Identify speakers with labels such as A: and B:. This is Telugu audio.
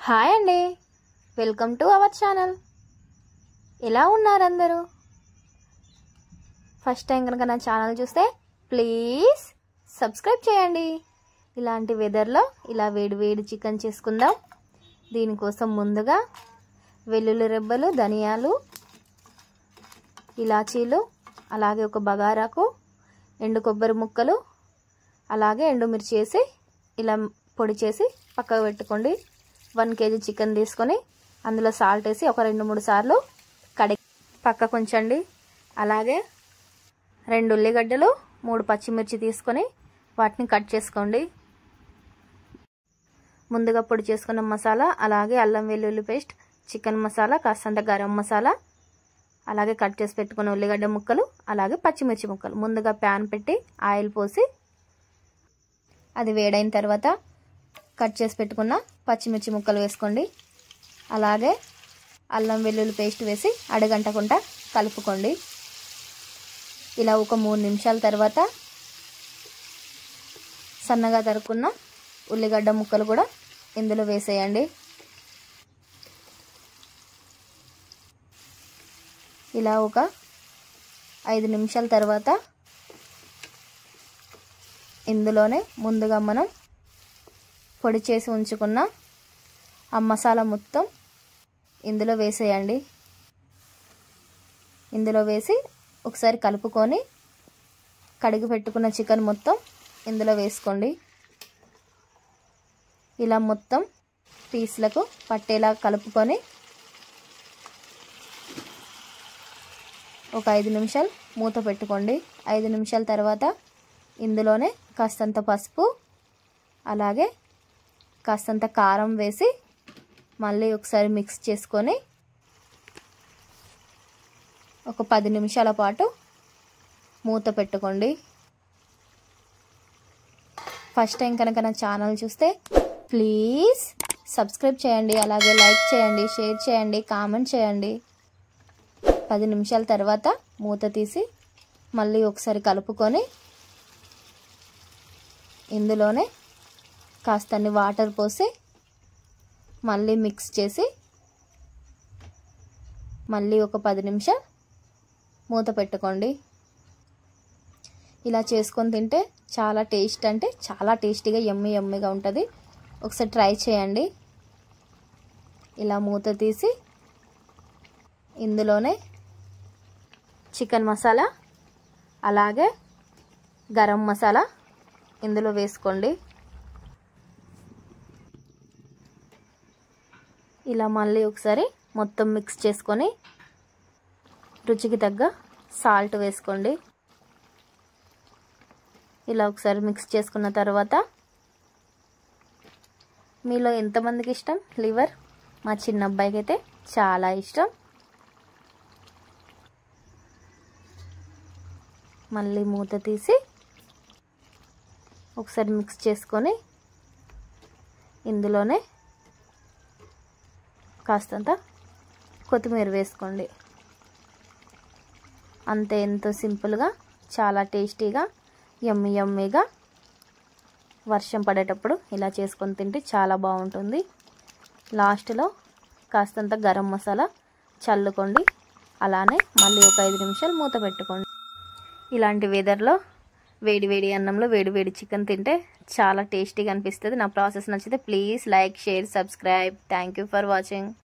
A: హాయ్ అండి, వెల్కమ్ టు అవర్ ఛానల్. ఎలా ఉన్నారు అందరూ? ఫస్ట్ టైం కనుక నా ఛానల్ చూస్తే ప్లీజ్ సబ్స్క్రైబ్ చేయండి. ఇలాంటి వెదర్లో ఇలా వేడి వేడి చికెన్ చేసుకుందాం. దీనికోసం ముందుగా వెల్లుల్లి రెబ్బలు, ధనియాలు, ఇలాచీలు, అలాగే ఒక బగారాకు, ఎండు కొబ్బరి ముక్కలు, అలాగే ఎండుమిర్చి వేసి ఇలా పొడి చేసి పక్కకు పెట్టుకోండి. 1 kg చికెన్ తీసుకొని అందులో సాల్ట్ వేసి ఒక 2-3 సార్లు కడిగి పక్కకు ఉంచండి. అలాగే 2 ఉల్లిగడ్డలు, 3 పచ్చిమిర్చి తీసుకొని వాటిని కట్ చేసుకోండి. ముందుగా పొడి చేసుకున్న మసాలా, అలాగే అల్లం వెల్లుల్లి పేస్ట్, చికెన్ మసాలా, కాస్తంత గరం మసాలా, అలాగే కట్ చేసి పెట్టుకున్న ఉల్లిగడ్డ ముక్కలు, అలాగే పచ్చిమిర్చి ముక్కలు. ముందుగా ప్యాన్ పెట్టి ఆయిల్ పోసి అది వేడైన తర్వాత కట్ చేసి పెట్టుకున్న పచ్చిమిర్చి ముక్కలు వేసుకోండి. అలాగే అల్లం వెల్లుల్లి పేస్ట్ వేసి అడగంటకుండా కలుపుకోండి. ఇలా ఒక 3 నిమిషాల తర్వాత సన్నగా తరుక్కున్న ఉల్లిగడ్డ ముక్కలు కూడా ఇందులో వేసేయండి. ఇలా ఒక 5 నిమిషాల తర్వాత ఇందులోనే ముందుగా మనం పొడి చేసి ఉంచుకున్న ఆ మసాలా మొత్తం ఇందులో వేసేయండి. ఇందులో వేసి ఒకసారి కలుపుకొని కడిగి పెట్టుకున్న చికెన్ మొత్తం ఇందులో వేసుకోండి. ఇలా మొత్తం పీస్లకు పట్టేలా కలుపుకొని ఒక 5 నిమిషాలు మూత పెట్టుకోండి. 5 నిమిషాల తర్వాత ఇందులోనే కాస్తంత పసుపు, అలాగే కాస్తంత కారం వేసి మళ్ళీ ఒకసారి మిక్స్ చేసుకొని ఒక 10 నిమిషాల పాటు మూత పెట్టుకోండి. ఫస్ట్ టైం కనుక నా ఛానల్ చూస్తే ప్లీజ్ సబ్స్క్రైబ్ చేయండి, అలాగే లైక్ చేయండి, షేర్ చేయండి, కామెంట్ చేయండి. 10 నిమిషాల తర్వాత మూత తీసి మళ్ళీ ఒకసారి కలుపుకొని ఇందులోనే కాస్తన్ని వాటర్ పోసి మళ్ళీ మిక్స్ చేసి మళ్ళీ ఒక 10 నిమిషాలు మూత పెట్టుకోండి. ఇలా చేసుకొని తింటే చాలా టేస్ట్ అంటే చాలా టేస్టీగా యమ్మీగా ఉంటుంది. ఒకసారి ట్రై చేయండి. ఇలా మూత తీసి ఇందులోనే చికెన్ మసాలా, అలాగే గరం మసాలా ఇందులో వేసుకోండి. ఇలా మళ్ళీ ఒకసారి మొత్తం మిక్స్ చేసుకొని రుచికి తగ్గ సాల్ట్ వేసుకోండి. ఇలా ఒకసారి మిక్స్ చేసుకున్న తర్వాత మీలో ఎంతమందికి ఇష్టం లివర్? మా చిన్న అబ్బాయికి అయితే చాలా ఇష్టం. మళ్ళీ మూత తీసి ఒకసారి మిక్స్ చేసుకొని ఇందులోనే కాస్తంత కొత్తిమీర వేసుకోండి. అంతే, ఎంతో సింపుల్గా చాలా టేస్టీగా యమ్మీగా వర్షం పడేటప్పుడు ఇలా చేసుకొని తింటే చాలా బాగుంటుంది. లాస్ట్లో కాస్తంత గరం మసాలా చల్లుకోండి. అలానే మళ్ళీ ఒక 5 నిమిషాలు మూత పెట్టుకోండి. ఇలాంటి వెదర్లో వేడి వేడి అన్నంలో వేడి వేడి చికెన్ తింటే చాలా టేస్టీగా అనిపిస్తుంది. నా ప్రాసెస్ నచ్చితే please like, share, subscribe. Thank you for watching.